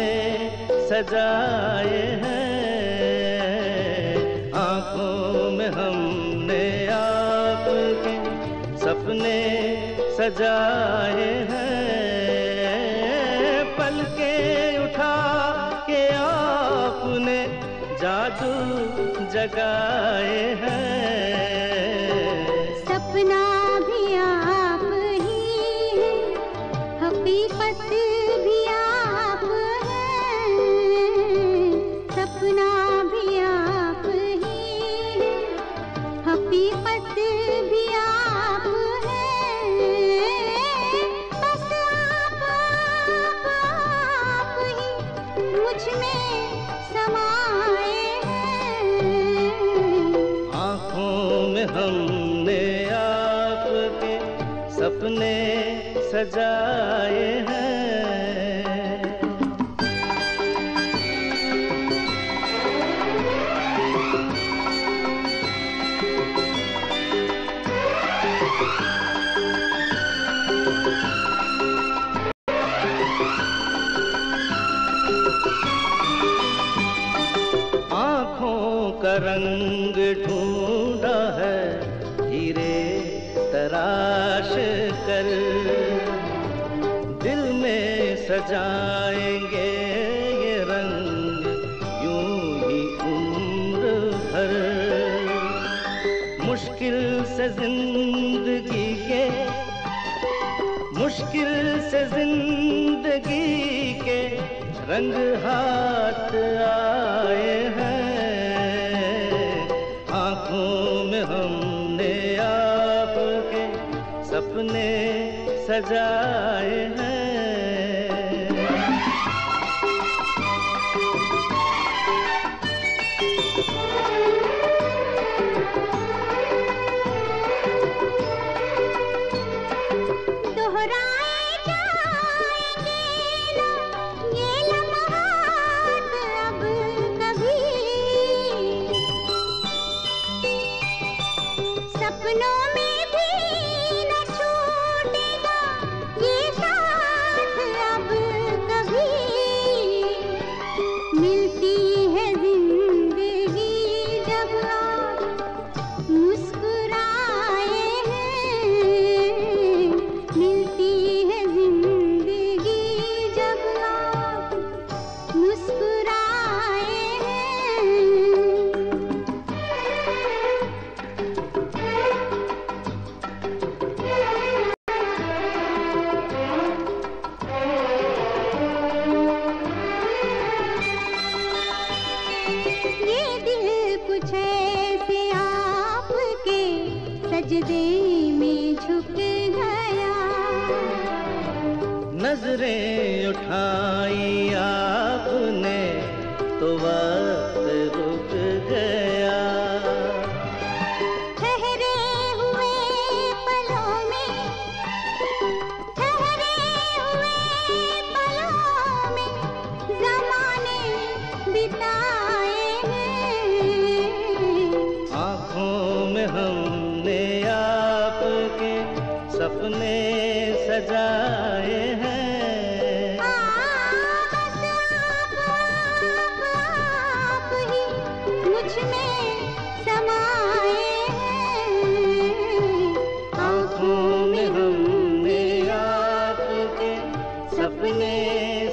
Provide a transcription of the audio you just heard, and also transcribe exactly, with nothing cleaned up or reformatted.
सपने सजाए हैं, आँखों में हमने आपके सपने सजाए हैं। पलके उठा के आपने जादू जगाए हैं। सपना भी आप ही है, हकीकत भी आप है। सपना भी आप ही है, हकीकत भी आप है। बस आप आप आप ही मुझ में समाए हैं। आँखों में हमने आपके सपने सजाए हैं। आँखों का रंग ढूंढा है हीरे तराश कर, दिल में सजाएंगे ये रंग यूं ही उम्र भर। मुश्किल से जिंदगी के मुश्किल से जिंदगी के रंग हाथ आए हैं। आँखों में हमने आपके सपने सजाए हैं। दोहराए जाएंगे ना ये लम्हात अब कभी, सपनों में भी न छूटेगा ये साथ अब कभी। मिलती है जिंदगी जब आप मुस्कुराए हैं। मिलती है जिंदगी जब आप मुस्कुराए हैं। ये दिल कुछ ऐसे आपके सजदे में झुक गया। नजरें उठाई आपने तो वक्त रुक गया। ठहरे हुए पलों में ठहरे हुए पलों में ज़माने बिताए हैं। आँखों में हमने आपके सपने सजाए हैं। बस आप आप आप ही मुझ में समाए हैं। आँखों में हमने आपके सपने